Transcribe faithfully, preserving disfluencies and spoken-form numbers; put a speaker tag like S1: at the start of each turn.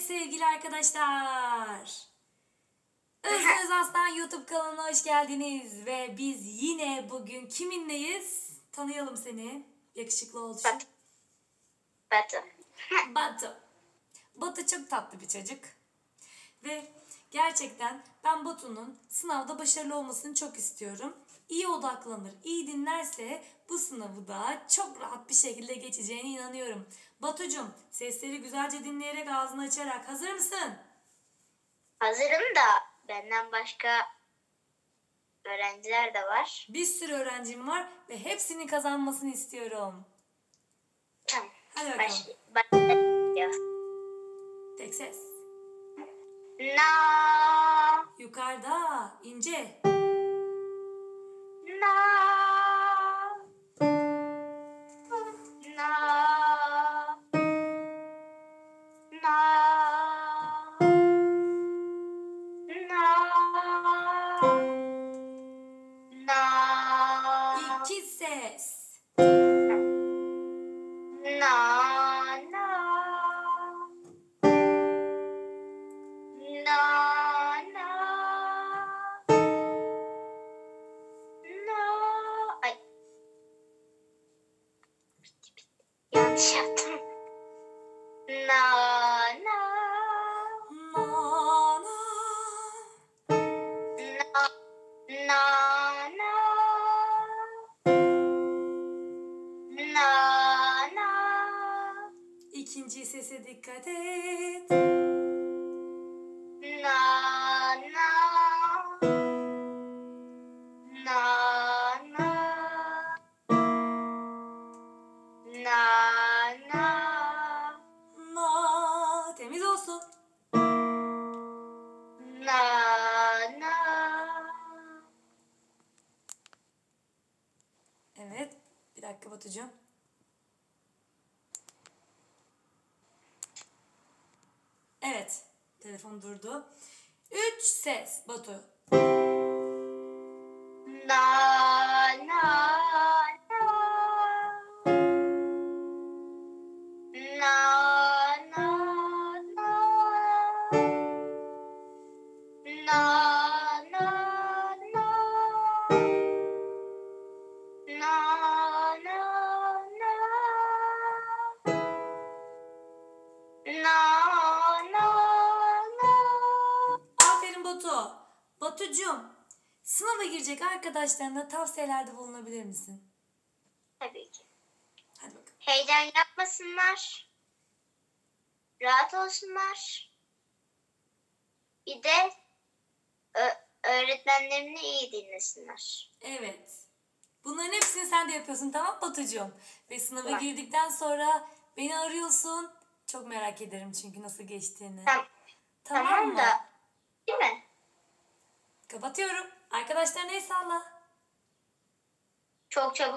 S1: Evet sevgili arkadaşlar. Özgür Aslan YouTube kanalına hoş geldiniz. Ve biz yine bugün kiminleyiz? Tanıyalım seni. Yakışıklı oluşun.
S2: Batu.
S1: Batu. Batu çok tatlı bir çocuk. Ve gerçekten ben Batu'nun sınavda başarılı olmasını çok istiyorum. İyi odaklanır, iyi dinlerse bu sınavı da çok rahat bir şekilde geçeceğine inanıyorum. Batucuğum, sesleri güzelce dinleyerek ağzını açarak hazır mısın?
S2: Hazırım da benden başka öğrenciler de var.
S1: Bir sürü öğrencim var ve hepsini kazanmasını istiyorum.
S2: Tamam.
S1: Hadi bakalım.
S2: Başlay- Başlayalım.
S1: Tek ses.
S2: Na
S1: Yukarıda, ince.
S2: na na na na na
S1: İki ses.
S2: na na na na na ay yanlış yaptım. Na na
S1: Na na.
S2: na na na na na
S1: İkinci sese dikkat et.
S2: na na na na na na
S1: Na. Temiz olsun.
S2: na na
S1: Evet. Bir dakika Batucuğum. Evet. Telefon durdu. Üç ses Batu.
S2: na na na na na na na na na na na na na na.
S1: Aferin Batu. Batucuğum, sınava girecek arkadaşlarına tavsiyelerde bulunabilir misin?
S2: Tabii ki.
S1: Hadi bakalım.
S2: Heyecan yapmasınlar. Rahat olsunlar. Bir de ö- öğretmenlerini iyi dinlesinler.
S1: Evet. Bunların hepsini sen de yapıyorsun, tamam mı Batucuğum? Ve sınava
S2: Tamam.
S1: girdikten sonra beni arıyorsun. Çok merak ederim çünkü nasıl geçtiğini.
S2: Tamam.
S1: Tamam,
S2: Tamam
S1: mı?
S2: da, değil mi?
S1: Kapatıyorum. Arkadaşlarına el salla.
S2: Çok çabuk